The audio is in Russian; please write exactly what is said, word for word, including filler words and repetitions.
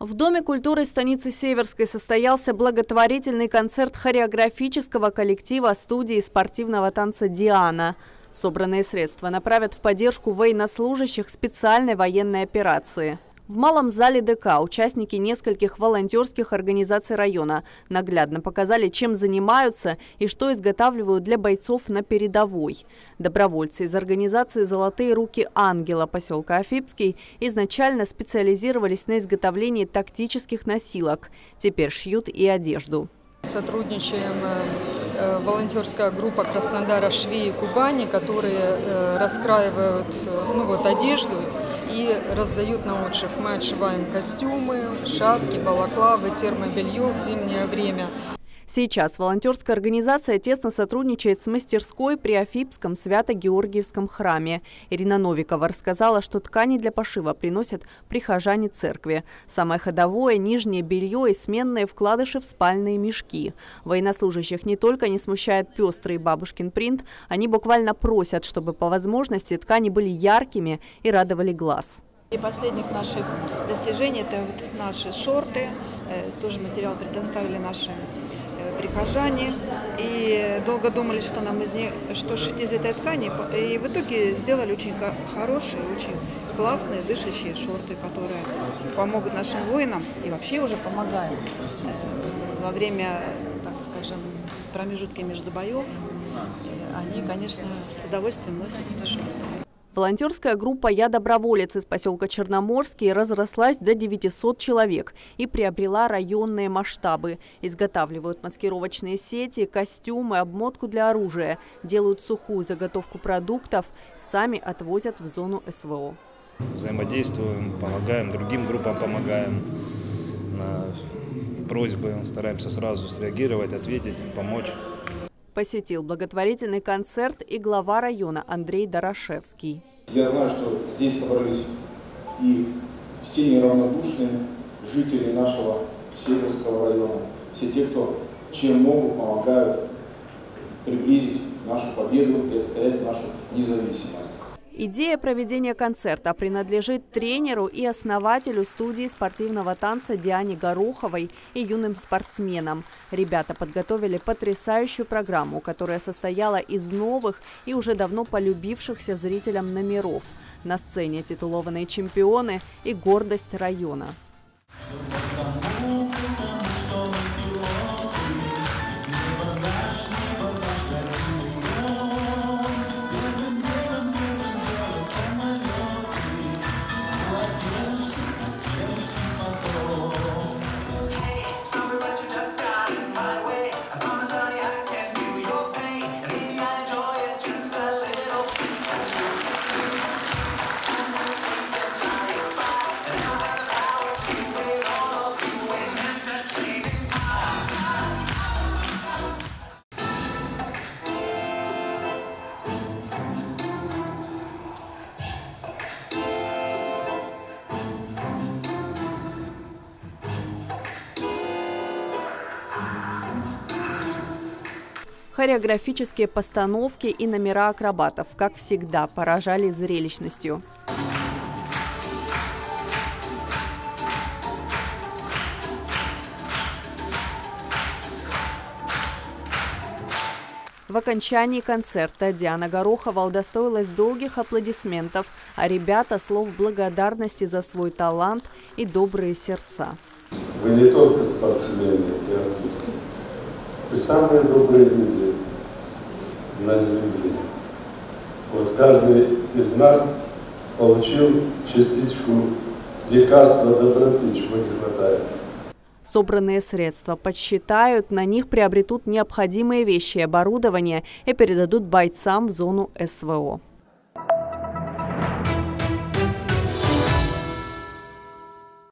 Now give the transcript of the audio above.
В Доме культуры станицы Северской состоялся благотворительный концерт хореографического коллектива студии спортивного танца «Диана». Собранные средства направят в поддержку военнослужащих специальной военной операции. В малом зале ДК участники нескольких волонтерских организаций района наглядно показали, чем занимаются и что изготавливают для бойцов на передовой. Добровольцы из организации «Золотые руки ангела» поселка Афипский изначально специализировались на изготовлении тактических носилок. Теперь шьют и одежду. Сотрудничаем э, волонтерская группа Краснодара «Швеи Кубани», которые э, раскраивают ну, вот, одежду и раздают на отшив. Мы отшиваем костюмы, шапки, балаклавы, термобелье в зимнее время. Сейчас волонтерская организация тесно сотрудничает с мастерской при Афипском Свято-Георгиевском храме. Ирина Новикова рассказала, что ткани для пошива приносят прихожане церкви. Самое ходовое – нижнее белье и сменные вкладыши в спальные мешки. Военнослужащих не только не смущает пестрый бабушкин принт, они буквально просят, чтобы по возможности ткани были яркими и радовали глаз. И последних наших достижений – это вот наши шорты, тоже материал предоставили наши прихожане, и долго думали, что нам из них, что шить из этой ткани, и в итоге сделали очень хорошие, очень классные дышащие шорты, которые помогут нашим воинам и вообще уже помогают во время, так скажем, промежутки между боев. Они, конечно, с удовольствием носят эти шорты. Волонтерская группа «Я доброволец» из поселка Черноморский разрослась до девятисот человек и приобрела районные масштабы. Изготавливают маскировочные сети, костюмы, обмотку для оружия, делают сухую заготовку продуктов, сами отвозят в зону СВО. Взаимодействуем, помогаем, другим группам помогаем. На просьбы стараемся сразу среагировать, ответить, помочь. Посетил благотворительный концерт и глава района Андрей Дорошевский. Я знаю, что здесь собрались и все неравнодушные жители нашего Северского района, все те, кто чем могут, помогают приблизить нашу победу и отстоять нашу независимость. Идея проведения концерта принадлежит тренеру и основателю студии спортивного танца Диане Гороховой и юным спортсменам. Ребята подготовили потрясающую программу, которая состояла из новых и уже давно полюбившихся зрителям номеров. На сцене титулованные чемпионы и гордость района. Хореографические постановки и номера акробатов, как всегда, поражали зрелищностью. В окончании концерта Диана Горохова удостоилась долгих аплодисментов, а ребята – слов благодарности за свой талант и добрые сердца. Вы не только спортсмены и артисты. Вы самые добрые люди на земле. Вот каждый из нас получил частичку лекарства доброты, чего не хватает. Собранные средства подсчитают, на них приобретут необходимые вещи и оборудование и передадут бойцам в зону СВО.